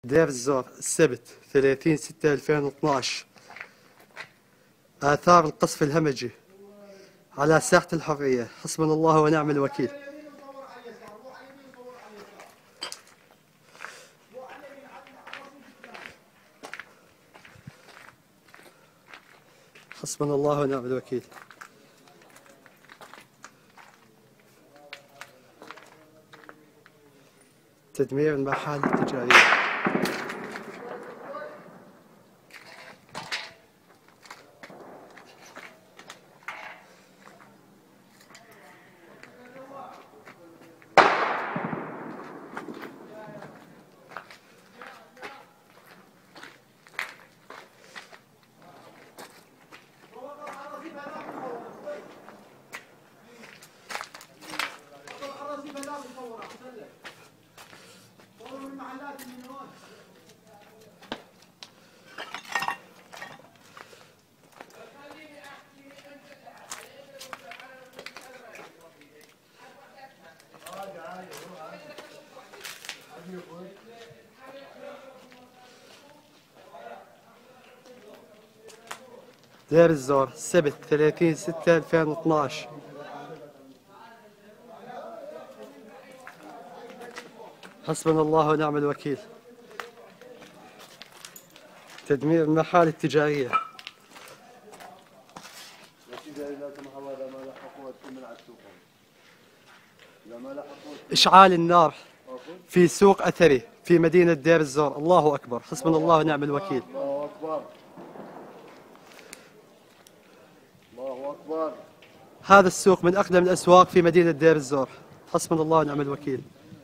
دير الزور السبت 30/6/2012. آثار القصف الهمجي على ساحة الحرية. حسبنا الله ونعم الوكيل. حسبنا الله ونعم الوكيل. تدمير المحال التجارية. دير الزور السبت 30/6/2012. حسبنا الله ونعم الوكيل. تدمير المحال التجارية. إشعال النار في سوق أثري في مدينة دير الزور. الله أكبر. حسبنا الله ونعم الوكيل. الله أكبر. الله أكبر. هذا السوق من أقدم الأسواق في مدينة دير الزور. حسبنا الله ونعم الوكيل.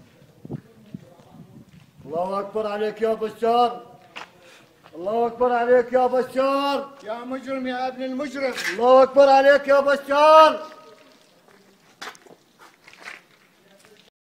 الله أكبر عليك يا بشار. الله أكبر عليك يا بشار. يا مجرم يا ابن المجرم. الله أكبر عليك يا بشار.